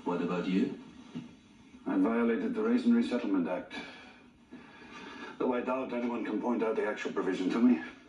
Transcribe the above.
What about you? I violated the Raise and Resettlement Act. Though I doubt anyone can point out the actual provision to me.